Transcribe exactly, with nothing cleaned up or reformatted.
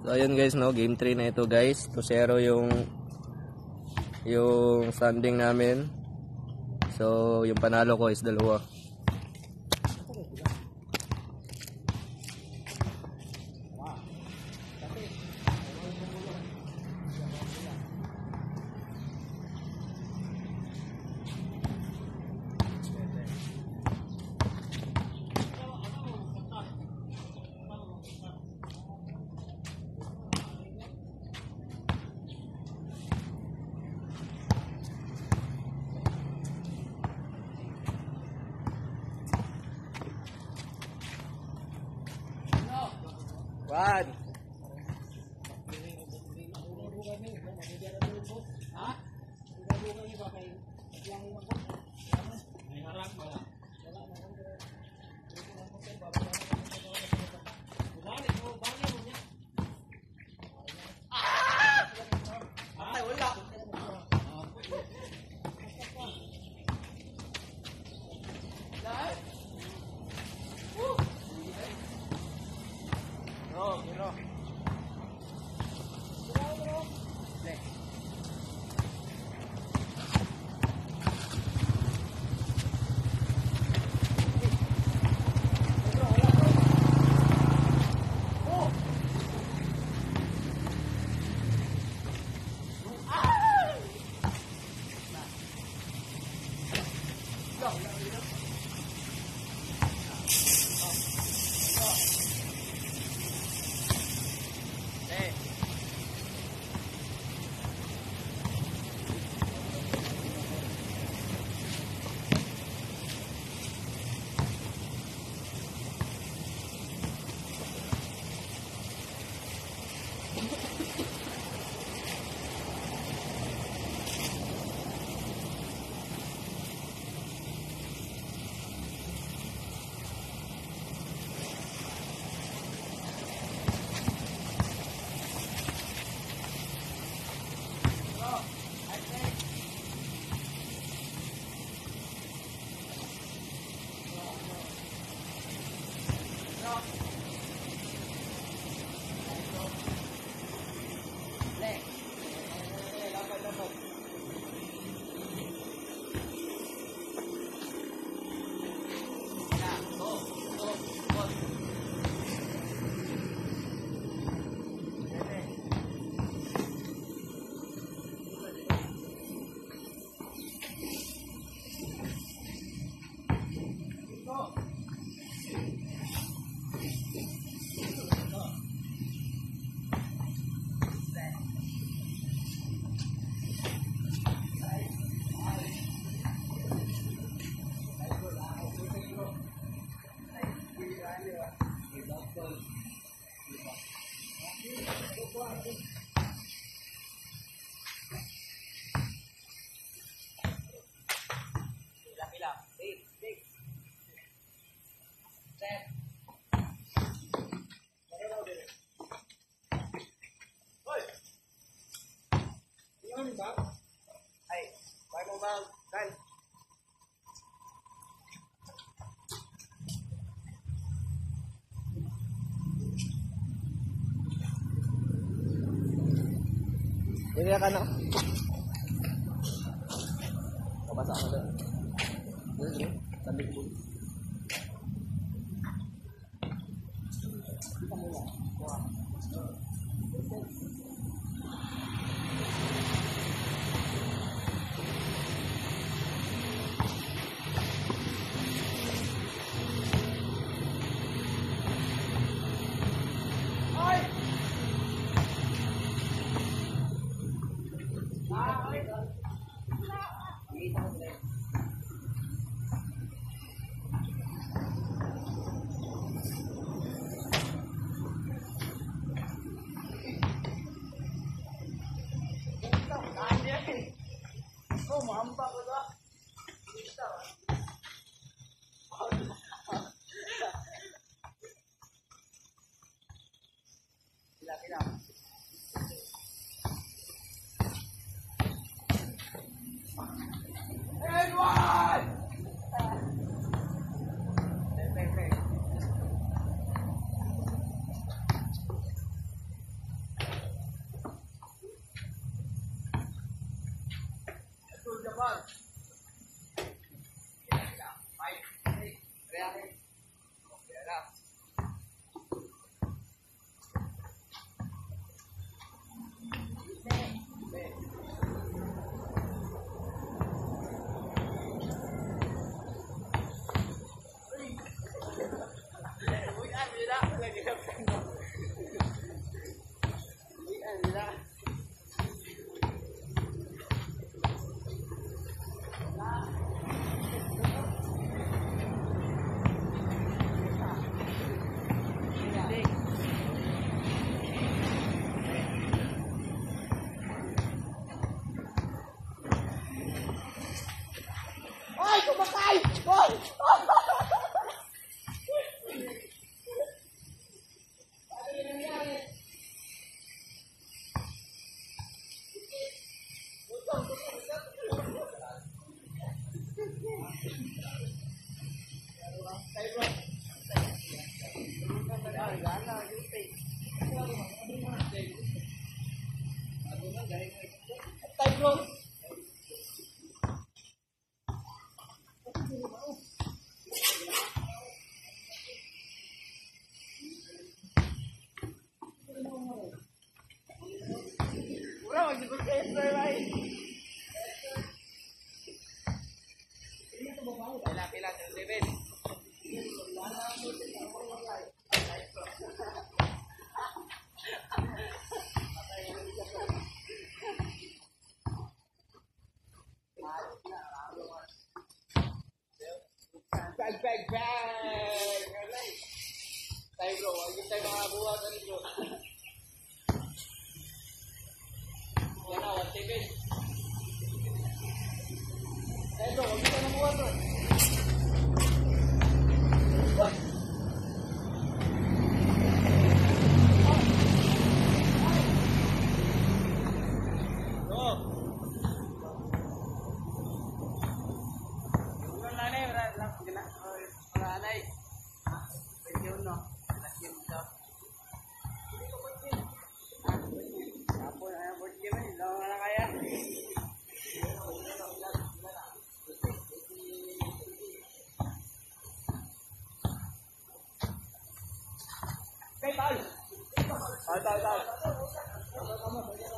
So ayun guys, no, game three na ito guys. two zero yung yung standing namin. So yung panalo ko is dalawa. One. Ay, kaya mo ba, Dan? Hindi ka na. Kapasa ako doon. Dito, tabi ko. Oh, mampak ko ba? Pila, pila. Edward! bang. Five. Kaya rin. Kaya na. Ay, kumakay! Boy! Tay bro. Bro, magsibot kayo sir, bye. Pila, pila, David. Bag, bag, bag! Tayo bro, huwag yung tayo mga buhat na bro. Yan na, one ticket. Tayo bro, huwag yung tayo mga buhat bro. Tayo, tayo, tayo.